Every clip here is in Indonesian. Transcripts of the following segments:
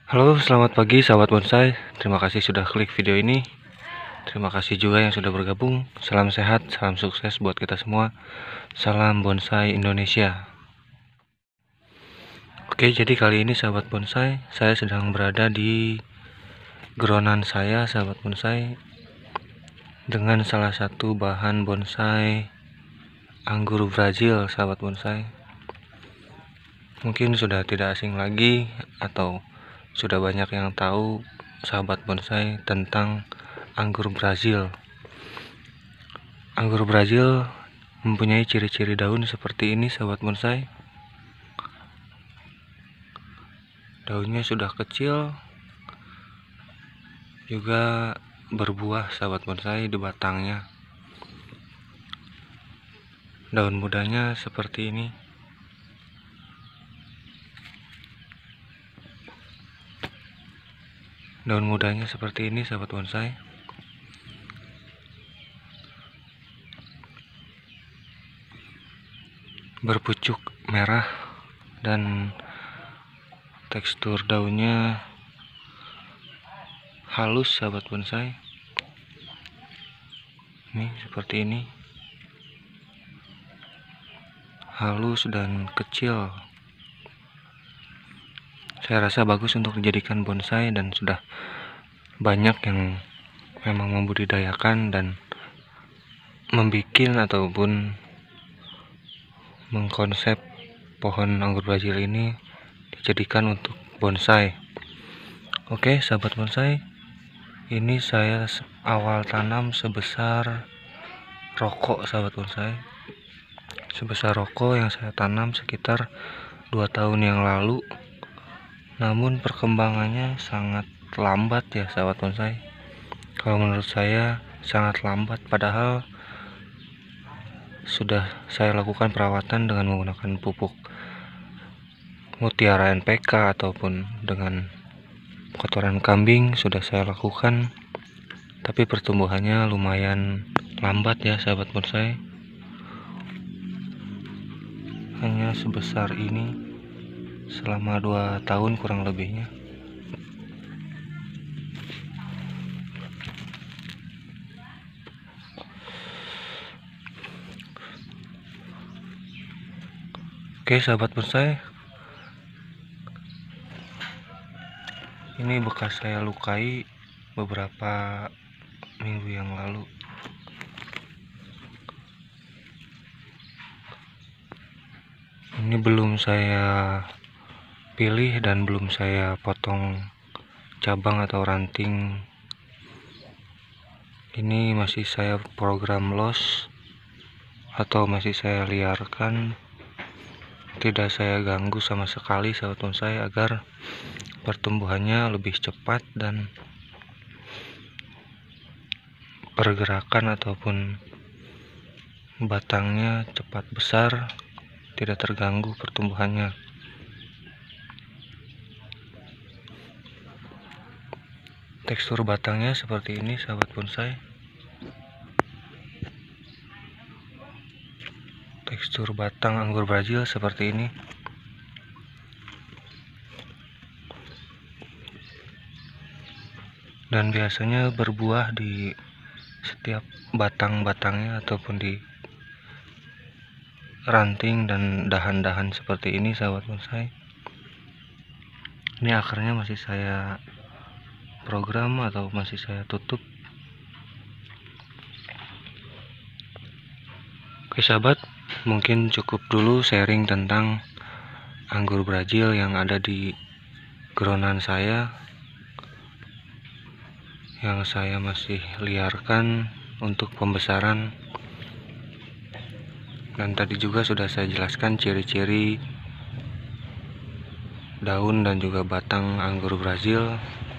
Halo, selamat pagi sahabat bonsai. Terima kasih sudah klik video ini. Terima kasih juga yang sudah bergabung. Salam sehat, salam sukses buat kita semua. Salam bonsai Indonesia. Oke, jadi kali ini sahabat bonsai, saya sedang berada di geronan saya, sahabat bonsai, dengan salah satu bahan bonsai anggur Brazil, sahabat bonsai. Mungkin sudah tidak asing lagi atau sudah banyak yang tahu sahabat bonsai tentang anggur Brazil. Anggur Brazil mempunyai ciri-ciri daun seperti ini, sahabat bonsai. Daunnya sudah kecil, juga berbuah, sahabat bonsai, di batangnya. Daun mudanya seperti ini. Daun mudanya seperti ini, sahabat bonsai. Berpucuk merah dan tekstur daunnya halus, sahabat bonsai. Ini seperti ini, halus dan kecil. Saya rasa bagus untuk dijadikan bonsai dan sudah banyak yang memang membudidayakan dan membikin ataupun mengkonsep pohon anggur Brazil ini dijadikan untuk bonsai. Oke, sahabat bonsai, ini saya awal tanam sebesar rokok, sahabat bonsai. Sebesar rokok yang saya tanam sekitar 2 tahun yang lalu. Namun perkembangannya sangat lambat ya, sahabat bonsai. Kalau menurut saya sangat lambat, padahal sudah saya lakukan perawatan dengan menggunakan pupuk Mutiara NPK ataupun dengan kotoran kambing sudah saya lakukan, tapi pertumbuhannya lumayan lambat ya, sahabat bonsai. Hanya sebesar ini selama 2 tahun kurang lebihnya. Oke, sahabat bonsai, ini bekas saya lukai beberapa minggu yang lalu. Ini belum saya pilih dan belum saya potong cabang atau ranting. Ini masih saya program los atau masih saya liarkan, tidak saya ganggu sama sekali, sahabat bonsai, agar pertumbuhannya lebih cepat dan pergerakan ataupun batangnya cepat besar, tidak terganggu pertumbuhannya. Tekstur batangnya seperti ini, sahabat bonsai. Tekstur batang anggur Brazil seperti ini. Dan biasanya berbuah di setiap batang-batangnya ataupun di ranting dan dahan-dahan seperti ini, sahabat bonsai. Ini akarnya masih saya program atau masih saya tutup. Oke sahabat, mungkin cukup dulu sharing tentang anggur Brazil yang ada di geronan saya, yang saya masih liarkan untuk pembesaran. Dan tadi juga sudah saya jelaskan ciri-ciri daun dan juga batang anggur Brazil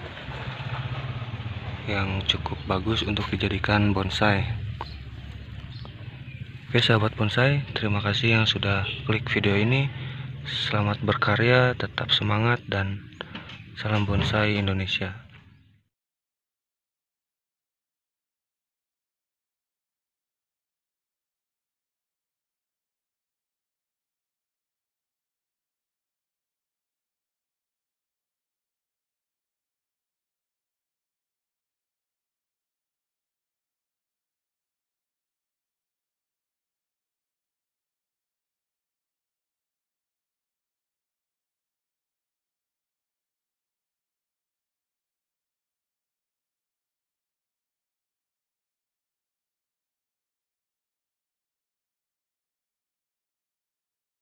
yang cukup bagus untuk dijadikan bonsai. Oke sahabat bonsai, terima kasih yang sudah klik video ini. Selamat berkarya, tetap semangat, dan salam bonsai Indonesia.